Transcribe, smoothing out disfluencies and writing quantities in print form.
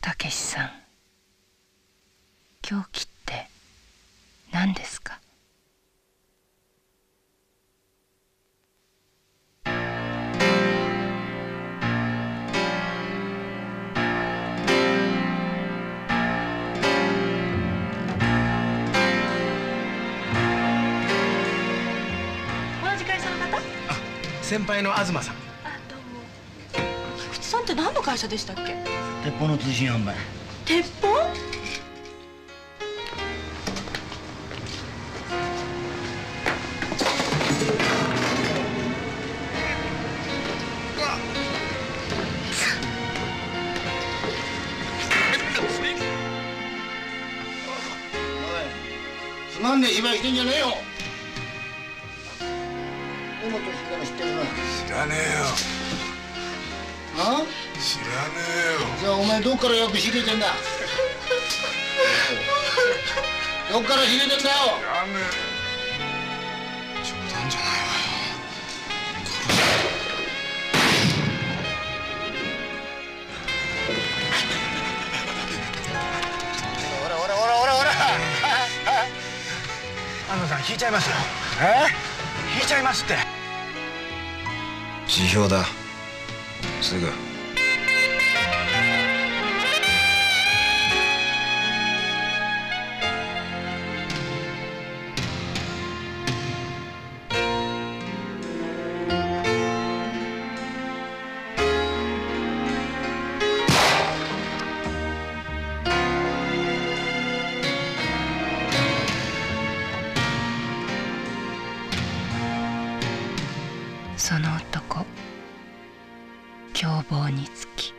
たけしさん、狂気って何ですか？ 同じ会社の方？ 先輩の東さん。 どうも。菊池さんって何の会社でしたっけ？ 鉄砲の通信販売。 鉄砲？ つまんねえ芝居してんじゃねえよ。江本静香知ってるな。 知らねえよ。 あ？ 知らねえよ。 じゃあお前どっから役仕入れてんだ。どっから仕入れてんだよ。 知らねえ。冗談じゃないわよ。 ほらほらほらほらほら。 東さん引いちゃいますよ。引いちゃいますって。 辞表だ。すぐ。 その男、凶暴につき